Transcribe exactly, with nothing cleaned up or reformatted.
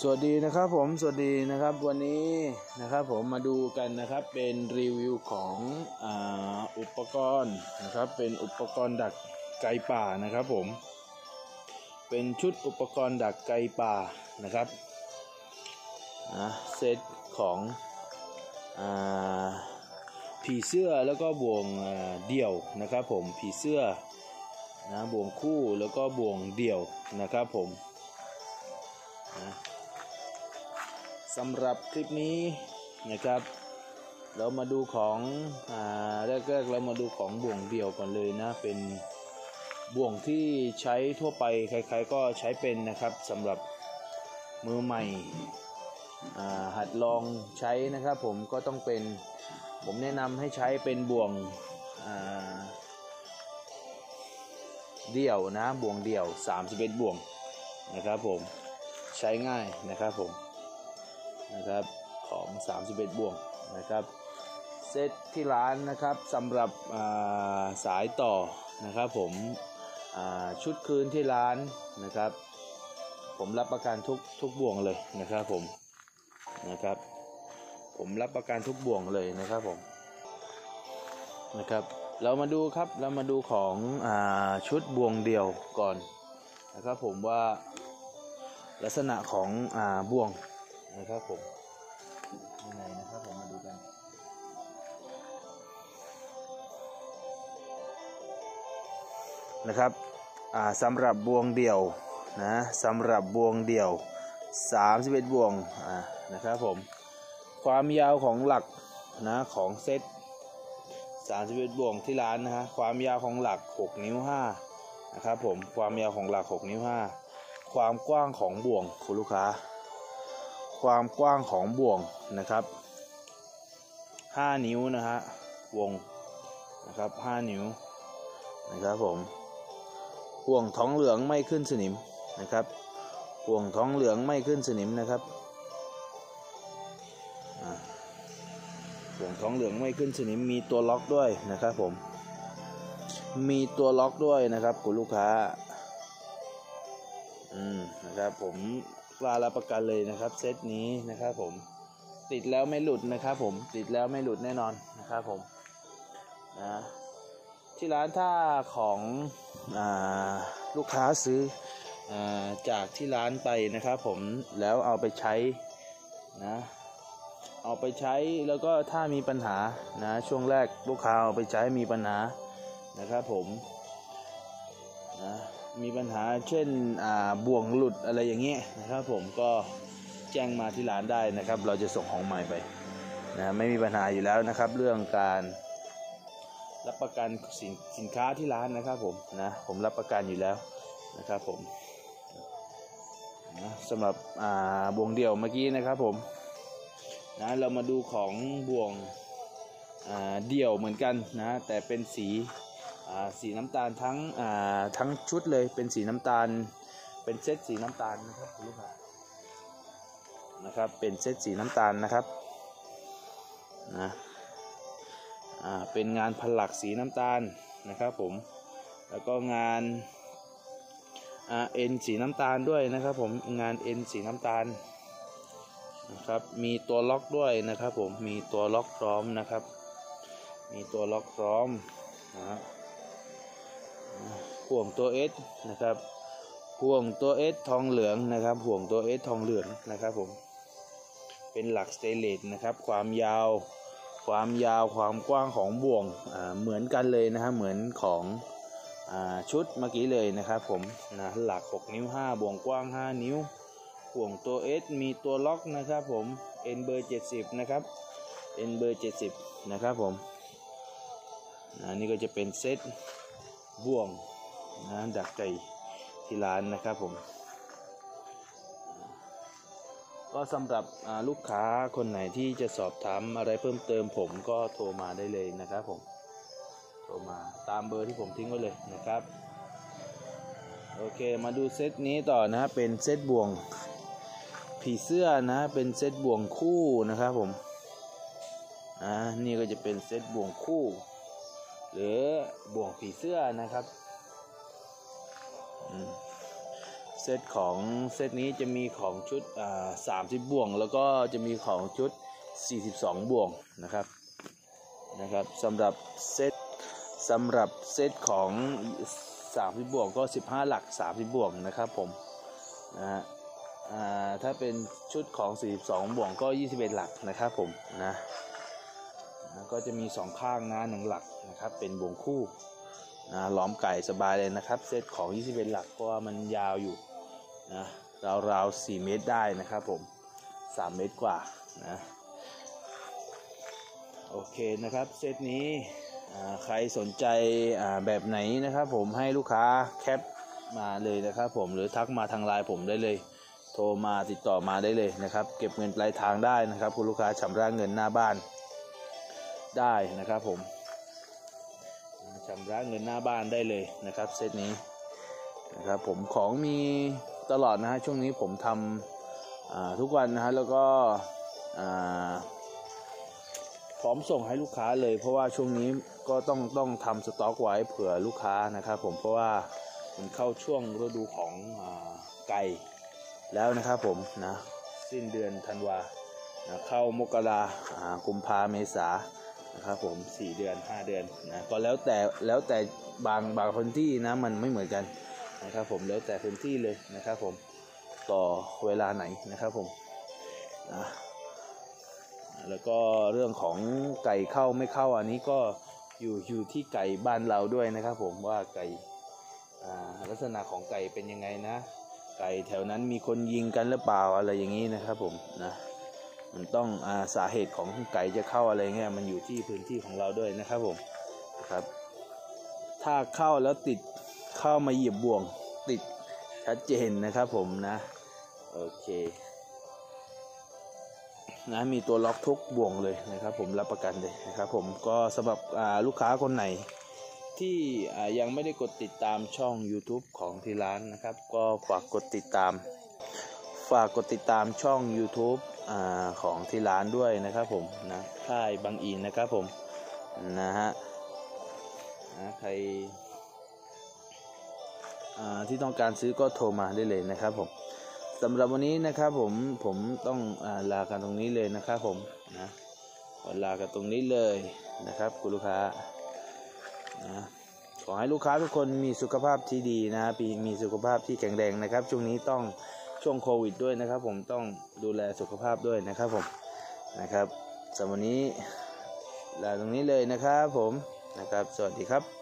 สวัสดีนะครับผมสวัสดีนะครับวันนี้นะครับผมมาดูกันนะครับเป็นรีวิวของอ่าอุปกรณ์นะครับเป็นอุปกรณ์ดักไก่ป่านะครับผมเป็นชุดอุปกรณ์ดักไก่ป่านะครับนะเซตของอ่าผีเสื้อแล้วก็บ่วงเดี่ยวนะครับผมผีเสื้อนะบ่วงคู่แล้วก็บ่วงเดี่ยวนะครับผมนะสำหรับคลิปนี้นะครับเรามาดูของอ่าแรกๆเรามาดูของบ่วงเดี่ยวก่อนเลยนะเป็นบ่วงที่ใช้ทั่วไปใครๆก็ใช้เป็นนะครับสำหรับมือใหม่อ่าหัดลองใช้นะครับผมก็ต้องเป็นผมแนะนำให้ใช้เป็นบ่วงอ่าเดี่ยวนะบ่วงเดี่ยวสามสิบเอ็ดบ่วงนะครับผมใช้ง่ายนะครับผมนะครับของสามสิบเอ็ดบ่วงนะครับเซตที่ร้านนะครับสำหรับสายต่อนะครับผมชุดคืนที่ร้านนะครับผมรับประกันทุกทุกบ่วงเลยนะครับผมนะครับผมรับประกันทุกบ่วงเลยนะครับผมนะครับเรามาดูครับเรามาดูของอ่าชุดบ่วงเดี่ยวก่อนนะครับผมว่าลักษณะของอ่าบ่วงนะครับผมยังไงนะครับผมมาดูกันนะครับอ่าสำหรับบ่วงเดี่ยวนะสำหรับบ่วงเดี่ยวสามสิบเอ็ดบ่วงอ่านะครับผมความยาวของหลักนะของเซตสามสิบเอ็ดบ่วงที่ร้านนะฮะความยาวของหลักหกนิ้วห้านะครับผมความยาวของหลักหกนิ้วห้าความกว้างของบ่วงคุณลูกค้าความกว้างของบ่วงนะครับห้านิ้วนะฮะวงนะครับห้านิ้วนะครับผมห่วงท้องเหลืองไม่ขึ้นสนิมนะครับห่วงท้องเหลืองไม่ขึ้นสนิมนะครับห่วงท้องเหลืองไม่ขึ้นสนิมมีตัวล็อกด้วยนะครับผมมีตัวล็อกด้วยนะครับคุณลูกค้าอืมนะครับผมกล้ารับประกันเลยนะครับเซตนี้นะครับผมติดแล้วไม่หลุดนะครับผมติดแล้วไม่หลุดแน่นอนนะครับผมนะที่ร้านถ้าของอ่าลูกค้าซื้ออ่าจากที่ร้านไปนะครับผมแล้วเอาไปใช้นะเอาไปใช้แล้วก็ถ้ามีปัญหานะช่วงแรกลูกค้าเอาไปใช้มีปัญหานะครับผมนะมีปัญหาเช่นอ่าบ่วงหลุดอะไรอย่างเงี้ยนะครับผมก็แจ้งมาที่ร้านได้นะครับเราจะส่งของใหม่ไปนะไม่มีปัญหาอยู่แล้วนะครับเรื่องการรับประกันสินสินค้าที่ร้านนะครับผมนะผมรับประกันอยู่แล้วนะครับผมนะสำหรับอ่าบ่วงเดี่ยวเมื่อกี้นะครับผมนะเรามาดูของบ่วงอ่าเดี่ยวเหมือนกันนะแต่เป็นสีสีน้ำตาลทั้งทั้งชุดเลยเป็นสีน้ำตาลเป็นเซตสีน้ำตาลนะครับคุณลูกค้านะครับเป็นเซตสีน้ำตาลนะครับนะอ่าเป็นงานผลักสีน้ำตาลนะครับผมแล้วก็งานอ่าเอ็นสีน้ำตาลด้วยนะครับผมงานเอ็นสีน้ำตาลนะครับมีตัวล็อกด้วยนะครับผมมีตัวล็อกพร้อมนะครับมีตัวล็อกพร้อมนะห่วงตัว S นะครับห่วงตัว S ทองเหลืองนะครับห่วงตัว S ทองเหลืองนะครับผมเป็นหลักสเตนเลสนะครับความยาวความยาวความกว้างของบ่วงเหมือนกันเลยนะฮะเหมือนของชุดเมื่อกี้เลยนะครับผมนะหลักหกนิ้วห้าบ่วงกว้างห้านิ้วห่วงตัว S มีตัวล็อกนะครับผม N เบอร์เจ็ดสิบนะครับ N เบอร์เจ็ดสิบนะครับผมอันนี้ก็จะเป็นเซตบ่วงนะดักไก่ที่ร้านนะครับผมก็สำหรับลูกค้าคนไหนที่จะสอบถามอะไรเพิ่มเติมผมก็โทรมาได้เลยนะครับผมโทรมาตามเบอร์ที่ผมทิ้งไว้เลยนะครับโอเคมาดูเซตนี้ต่อนะเป็นเซตบ่วงผีเสื้อนะเป็นเซตบ่วงคู่นะครับผมอ่านี่ก็จะเป็นเซตบ่วงคู่หรือบ่วงผีเสื้อนะครับเซตของเซตนี้จะมีของชุดอ่าสามสิบบ่วงแล้วก็จะมีของชุดสี่สิบสองบ่วงนะครับนะครับสำหรับเซตสำหรับเซตของสามสิบบ่วงก็สิบห้าหลักสามสิบบ่วงนะครับผมนะฮะอ่าถ้าเป็นชุดของสี่สิบสองบ่วงก็ยี่สิบเอ็ดหลักนะครับผมนะก็จะมีสองข้างนะหนึ่งหลักนะครับเป็นบ่วงคู่นะล้อมไก่สบายเลยนะครับเซตของยี่สิบเอ็ดหลักเพราะว่ามันยาวอยู่นะราวๆสี่เมตรได้นะครับผมสามเมตรกว่านะโอเคนะครับเซตนี้ใครสนใจแบบไหนนะครับผมให้ลูกค้าแคปมาเลยนะครับผมหรือทักมาทางไลน์ผมได้เลยโทรมาติดต่อมาได้เลยนะครับเก็บเงินปลายทางได้นะครับคุณลูกค้าชำระเงินหน้าบ้านได้นะครับผมชำระเงินหน้าบ้านได้เลยนะครับเซตนี้นะครับผมของมีตลอดนะฮะช่วงนี้ผมทำทุกวันนะฮะแล้วก็พร้อมส่งให้ลูกค้าเลยเพราะว่าช่วงนี้ก็ต้องต้องทำสต็อกไว้เผื่อลูกค้านะครับผมเพราะว่ามันเข้าช่วงฤดูของไก่แล้วนะครับผมนะสิ้นเดือนธันวานะเข้ามกรากุมภาเมษานะครับผมสี่เดือนห้าเดือนนะก็แล้วแต่แล้วแต่บางบางพื้นที่นะมันไม่เหมือนกันนะครับผมแล้วแต่พื้นที่เลยนะครับผมต่อเวลาไหนนะครับผมนะแล้วก็เรื่องของไก่เข้าไม่เข้าอันนี้ก็อยู่อยู่ที่ไก่บ้านเราด้วยนะครับผมว่าไก่ลักษณะของไก่เป็นยังไงนะไก่แถวนั้นมีคนยิงกันหรือเปล่าอะไรอย่างนี้นะครับผมนะมันต้องอาสาเหตุของไก่จะเข้าอะไรเงี้ยมันอยู่ที่พื้นที่ของเราด้วยนะครับผมครับถ้าเข้าแล้วติดเข้ามาเหยียบบ่วงติดชัดเจนนะครับผมนะโอเคนะมีตัวล็อกทุกบ่วงเลยนะครับผมรับประกันเลยนะครับผมก็สำหรับลูกค้าคนไหนที่ยังไม่ได้กดติดตามช่อง YouTube ของที่ร้านนะครับก็ฝากกดติดตามฝากกดติดตามช่อง YouTube อ่าของที่ร้านด้วยนะครับผมนะค่ายบางอินนะครับผมนะฮะนะใครที่ต้องการซื้อก็โทรมาได้เลยนะครับผมสำหรับวันนี้นะครับผมผมต้องอ่าลากันตรงนี้เลยนะครับผมนะลากันตรงนี้เลยนะครับคุณลูกค้านะขอให้ลูกค้าทุกคนมีสุขภาพที่ดีนะมีสุขภาพที่แข็งแรงนะครับช่วงนี้ต้องช่วงโควิดด้วยนะครับผมต้องดูแลสุขภาพด้วยนะครับผมนะครับสำหรับวันนี้ลาตรงนี้เลยนะครับผมนะครับสวัสดีครับ